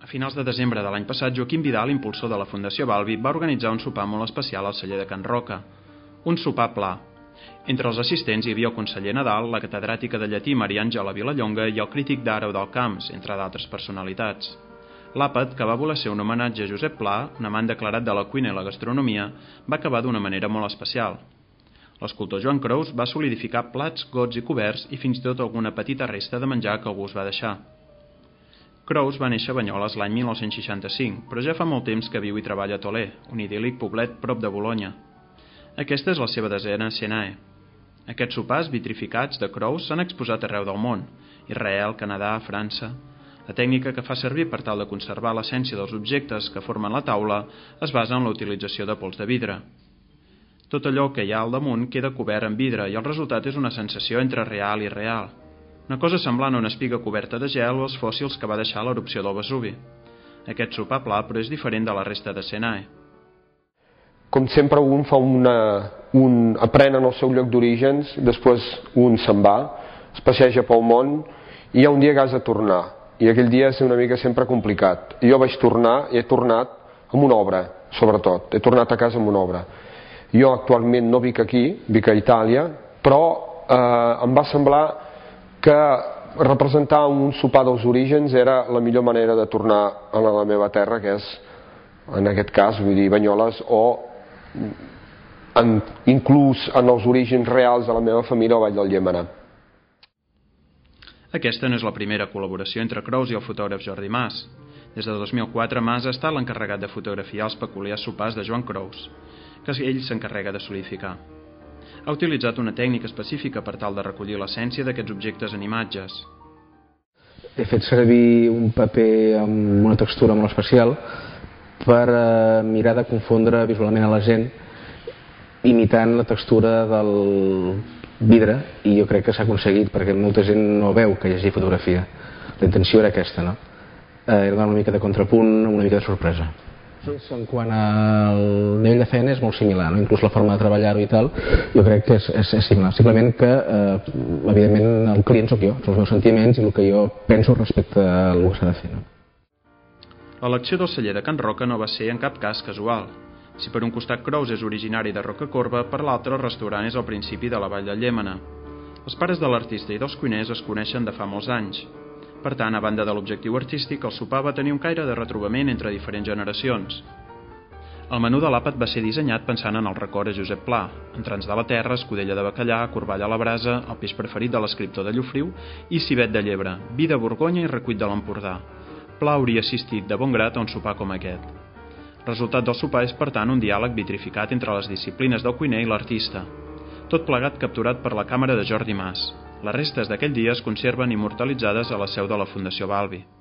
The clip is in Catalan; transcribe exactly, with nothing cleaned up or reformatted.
finals de desembre de l'any passat, Joaquim Vidal, impulsor de la Fundació Balbi, va organitzar un sopar molt especial al celler de Can Roca. Un sopar pla. Entre els assistents hi havia el conseller Nadal, la catedràtica de llatí Maria Àngela Vilallonga i el crític d'art Eudald Camps, entre d'altres personalitats. L'àpat, que va voler ser un homenatge a Josep Pla, un amant declarat de la cuina i la gastronomia, va acabar d'una manera molt especial. L'escultor Joan Crous va solidificar plats, gots i coberts i fins i tot alguna petita resta de menjar que algú es va deixar. Crous va néixer a Banyoles l'any mil nou-cents seixanta-cinc, però ja fa molt temps que viu i treballa a Tolè, un idíl·lic poblet prop de Bolonya. Aquesta és la seva desena Senae. Aquests sopars vitrificats de Crous s'han exposat arreu del món, Israel, Canadà, França. La tècnica que fa servir per tal de conservar l'essència dels objectes que formen la taula es basa en la utilització de pols de vidre. Tot allò que hi ha al damunt queda cobert amb vidre i el resultat és una sensació entre real i real. Una cosa semblant a una espiga coberta de gel o els fòssils que va deixar l'erupció del Vesuvi. Aquest sopar pla, però, és diferent de la resta de Senae. Com sempre, un fa una... un aprèn en el seu lloc d'orígens, després un se'n va, es passeja pel món i hi ha un dia que has de tornar. I aquell dia és una mica sempre complicat. I jo vaig tornar i he tornat amb una obra, sobretot. He tornat a casa amb una obra. Jo actualment no vic aquí, vic a Itàlia, però eh, em va semblar que representar un sopar dels orígens era la millor manera de tornar a la meva terra, que és, en aquest cas, vull dir, Banyoles, o en, inclús en els orígens reals de la meva família a Vall del Llémena. Aquesta no és la primera col·laboració entre Crous i el fotògraf Jordi Mas. Des de dos mil quatre, Mas ha estat l'encarregat de fotografiar els peculiars sopars de Joan Crous, que ell s'encarrega de solidificar. Ha utilitzat una tècnica específica per tal de recollir l'essència d'aquests objectes en imatges. He fet servir un paper amb una textura molt especial per eh, mirar de confondre visualment a la gent imitant la textura del vidre, i jo crec que s'ha aconseguit perquè molta gent no veu que hi hagi fotografia. La intenció era aquesta, no? Eh, era una mica de contrapunt, una mica de sorpresa. En quant al nivell de feina és molt similar, no? Inclús la forma de treballar-ho i tal, jo crec que és, és, és similar. Simplement que, eh, evidentment, el client sóc jo, són els meus sentiments i el que jo penso respecte al que s'ha de fer, no? L'elecció del celler de Can Roca no va ser en cap cas casual. Si per un costat Crous és originari de Rocacorba, per l'altre el restaurant és al principi de la Vall del Llémena. Els pares de l'artista i dels cuiners es coneixen de fa molts anys. Per tant, a banda de l'objectiu artístic, el sopar va tenir un caire de retrobament entre diferents generacions. El menú de l'àpat va ser dissenyat pensant en el record a Josep Pla, entrants de la terra, escudella de bacallà, corballa a la brasa, el peix preferit de l'escriptor de Llofriu i civet de llebre, vi de Borgonya i recuit de l'Empordà. Pla hauria assistit de bon grat a un sopar com aquest. El resultat del sopar és, per tant, un diàleg vitrificat entre les disciplines del cuiner i l'artista. Tot plegat capturat per la càmera de Jordi Mas. Les restes d'aquell dia es conserven immortalitzades a la seu de la Fundació Balbi.